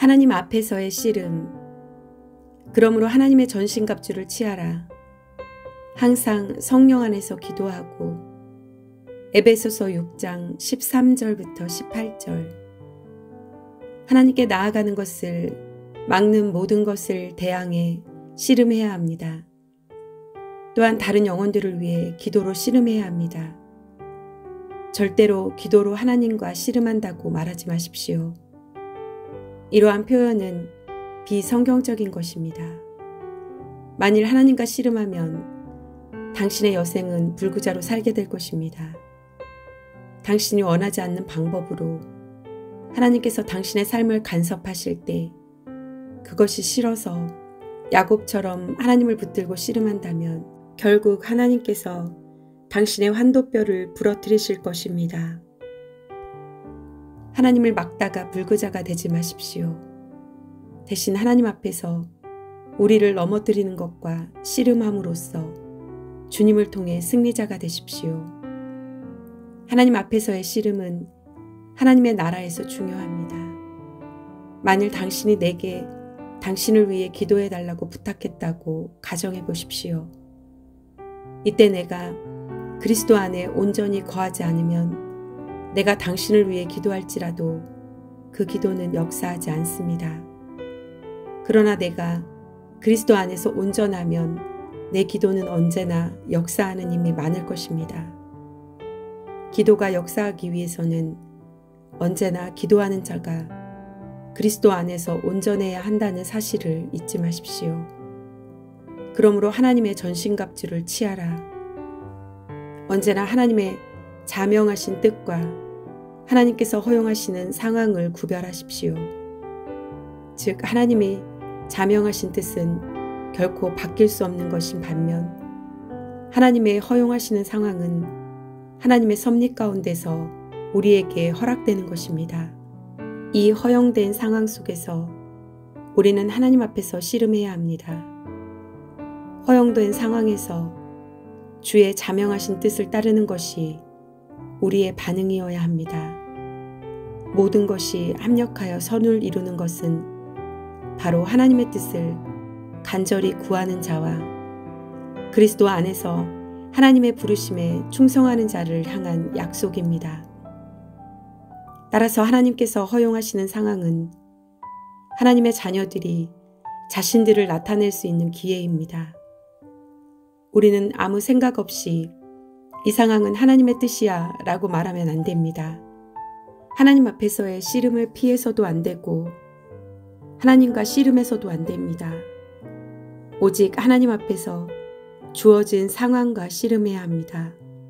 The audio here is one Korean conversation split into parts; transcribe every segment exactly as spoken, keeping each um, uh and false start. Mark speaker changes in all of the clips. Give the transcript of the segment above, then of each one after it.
Speaker 1: 하나님 앞에서의 씨름. 그러므로 하나님의 전신갑주를 취하라. 항상 성령 안에서 기도하고. 에베소서 육 장 십삼 절부터 십팔 절. 하나님께 나아가는 것을 막는 모든 것을 대항해 씨름해야 합니다. 또한 다른 영혼들을 위해 기도로 씨름해야 합니다. 절대로 기도로 하나님과 씨름한다고 말하지 마십시오. 이러한 표현은 비성경적인 것입니다. 만일 하나님과 씨름하면 당신의 여생은 불구자로 살게 될 것입니다. 당신이 원하지 않는 방법으로 하나님께서 당신의 삶을 간섭하실 때 그것이 싫어서 야곱처럼 하나님을 붙들고 씨름한다면 결국 하나님께서 당신의 환도뼈를 부러뜨리실 것입니다. 하나님을 막다가 불구자가 되지 마십시오. 대신 하나님 앞에서 우리를 넘어뜨리는 것과 씨름함으로써 주님을 통해 승리자가 되십시오. 하나님 앞에서의 씨름은 하나님의 나라에서 중요합니다. 만일 당신이 내게 당신을 위해 기도해 달라고 부탁했다고 가정해 보십시오. 이때 내가 그리스도 안에 온전히 거하지 않으면 내가 당신을 위해 기도할지라도 그 기도는 역사하지 않습니다. 그러나 내가 그리스도 안에서 온전하면 내 기도는 언제나 역사하는 힘이 많을 것입니다. 기도가 역사하기 위해서는 언제나 기도하는 자가 그리스도 안에서 온전해야 한다는 사실을 잊지 마십시오. 그러므로 하나님의 전신갑주를 취하라. 언제나 하나님의 자명하신 뜻과 하나님께서 허용하시는 상황을 구별하십시오. 즉 하나님이 자명하신 뜻은 결코 바뀔 수 없는 것인 반면 하나님의 허용하시는 상황은 하나님의 섭리 가운데서 우리에게 허락되는 것입니다. 이 허용된 상황 속에서 우리는 하나님 앞에서 씨름해야 합니다. 허용된 상황에서 주의 자명하신 뜻을 따르는 것이 우리의 반응이어야 합니다. 모든 것이 합력하여 선을 이루는 것은 바로 하나님의 뜻을 간절히 구하는 자와 그리스도 안에서 하나님의 부르심에 충성하는 자를 향한 약속입니다. 따라서 하나님께서 허용하시는 상황은 하나님의 자녀들이 자신들을 나타낼 수 있는 기회입니다. 우리는 아무 생각 없이 이 상황은 하나님의 뜻이야 라고 말하면 안 됩니다. 하나님 앞에서의 씨름을 피해서도 안 되고 하나님과 씨름해서도 안 됩니다. 오직 하나님 앞에서 주어진 상황과 씨름해야 합니다.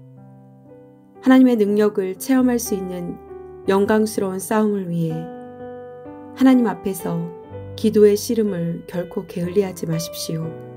Speaker 1: 하나님의 능력을 체험할 수 있는 영광스러운 싸움을 위해 하나님 앞에서 기도의 씨름을 결코 게을리하지 마십시오.